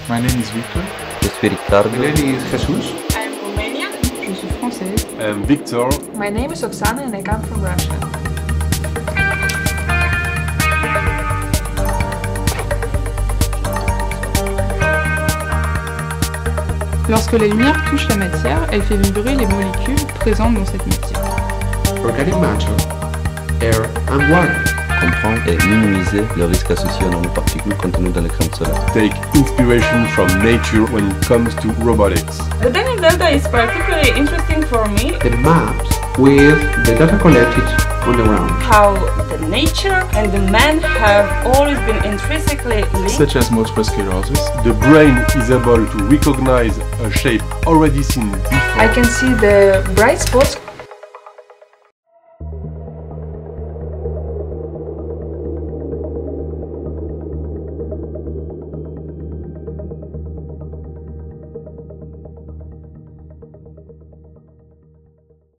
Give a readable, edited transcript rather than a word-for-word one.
My name is Victor. Je suis Ricardo. My name is Jesus. I'm Romanian. Je suis française. I'm Victor. My name is Oksana and I come from Russia. Lorsque la lumière touche la matière, elle fait vibrer les molécules présentes dans cette matière. Organic matter, air and water. Comprendre et minimiser le risque associé aux nanoparticules contenues dans les crèmes solaires. Take inspiration from nature when it comes to robotics. The Danube Delta is particularly interesting for me. The maps with the data collected on the ground. How the nature and the man have always been intrinsically linked. Such as multiple sclerosis. The brain is able to recognize a shape already seen before. I can see the bright spots